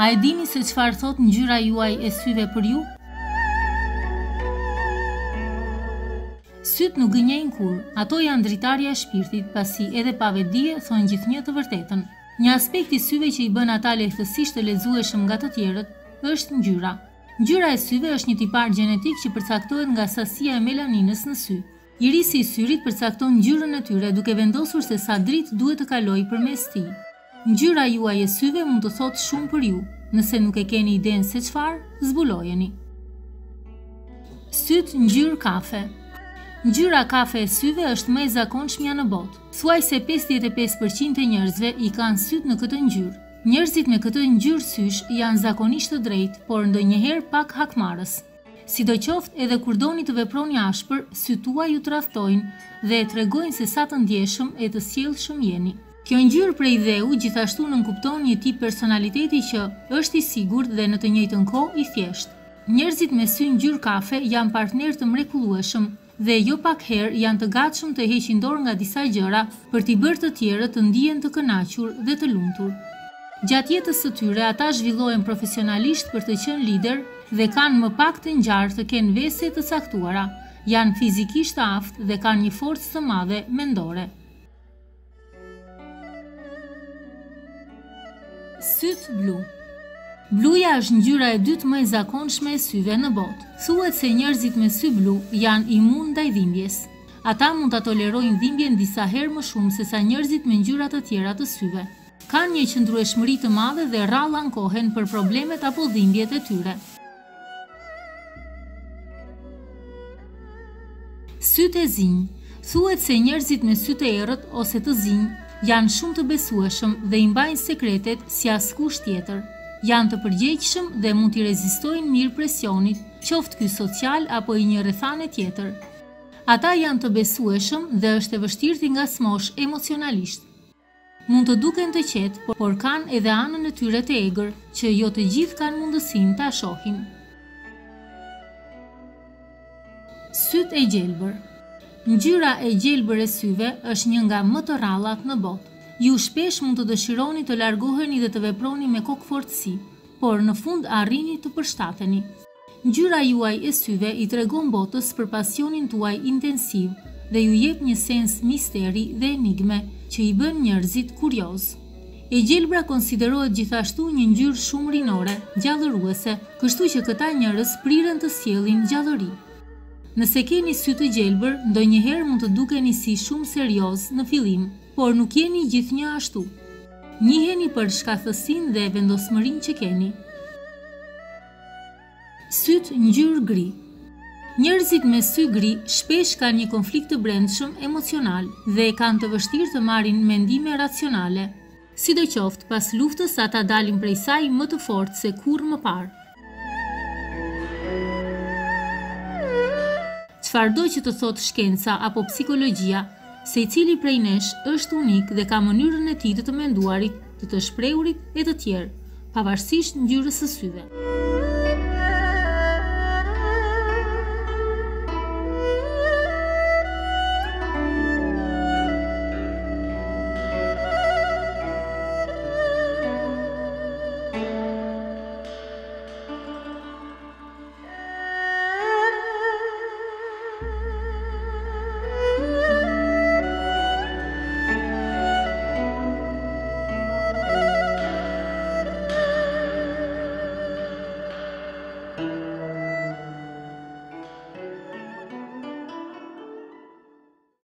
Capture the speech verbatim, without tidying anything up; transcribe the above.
A e dini se çfarë thot ngjyra juaj e syve për ju? Syt nuk gënjejnë kur, ato janë dritarja e shpirtit, pasi edhe pa vetdije thonë gjithnjë të vërtetën. Një aspekt i syve që i bën ata lehtësisht të lexueshëm nga të tjerët është ngjyra. Ngjyra e syve është një tipar gjenetik që përcaktohet nga sasia e melaninës në sy. Irisi i syrit përcakton ngjyrën e tyre duke vendosur se sa dritë duhet të kalojë përmes tij. Ngjyra juaj e syve mund të thotë shumë për ju. Nëse nuk e keni idenë se çfarë, zbulojeni. Syt ngjyrë kafe. Ngjyra kafe e syve është më e zakonshmja në botë. Thuaj se pesëdhjetë e pesë përqind e njerëzve i kanë syt në këtë ngjyrë. Njerëzit me këtë ngjyrë sysh janë zakonisht të drejtë, por ndonjëherë pak hakmarrës. Sidoqoftë, edhe kur doni të veproni ashpër, sytë tuaj ju tradhtojnë dhe tregojnë se sa të ndjeshëm e të sjellshëm jeni. Kjo ngjyrë prej dheu gjithashtu nënkupton një tip personaliteti që është i sigurt dhe në të njëjtën kohë i thjeshtë. Njerëzit me sy ngjyrë kafe janë partnerë të mrekullueshëm dhe jo pak herë janë të gatshëm të heqin dorë nga disa gjëra për t'i bërë të tjerët të ndihen të kënaqur dhe të lumtur. Gjatë jetës së tyre ata zhvillohen profesionalisht për të qenë lider dhe kanë më pak të ngjarë të kenë vese të caktuara, janë fizikisht të aftë dhe kanë një forcë të madhe mendore. Syt blu. Bluja është ngjyra e dytë më e zakonshme e syve në botë. Thuhet se njerëzit me sy blu janë imun ndaj dhimbjes. Ata mund ta tolerojnë dhimbjen disa herë më shumë se sa njerëzit me ngjyra të tjera të syve. Kanë një qëndrueshmëri të madhe dhe rrallë ankohen për problemet apo dhimbjet e tyre. Syt e zinj. Thuhet se njerëzit me sy të errët ose të zinj janë shumë të besueshëm dhe i mbajnë sekretet si askush tjetër. Janë të përgjegjshëm dhe mund t'i rezistojnë mirë presionit, qoftë ky social apo i një rrethane tjetër. Ata janë të besueshëm dhe është e vështirë t'i ngasmosh emocionalisht. Mund të duken të qetë, por kanë edhe anën e tyre të egër, që jo të gjithë kanë mundësinë ta shohin. Syt e gjelbër. Ngjyra e gjelbër e syve është një nga më të rrallat në botë. Ju shpesh mund të dëshironi të largoheni dhe të veproni me kokëfortësi, por në fund arrini të përshtateni. Ngjyra juaj e syve i tregon botës për pasionin tuaj intensiv dhe ju jep një sens misteri dhe enigme që i bën njerëzit kurioz. E gjelbra konsiderohet gjithashtu një ngjyrë shumë rinore, gjallëruese, kështu që këta njerëz priren të sjellin gjallëri. Nëse keni sy të gjelbër, ndonjëherë mund të dukeni si shumë serioz në fillim, por nuk jeni gjithnjë ashtu. Njiheni për shkathësinë dhe vendosmërinë që keni. Syt ngjyrë gri. Njerëzit me sy gri shpesh kanë një konflikt të brendshëm emocional dhe kanë të vështirë të marrin mendime racionale. Sidoqoftë, pas luftës ata dalin prej saj më të fortë se kurrë më parë. Çfarëdo që të thotë shkenca apo psikologjia, secili prej nesh është unik dhe ka mënyrën e tij të të menduarit, të të shprehurit e të tjerë, pavarësisht ngjyrës së syve.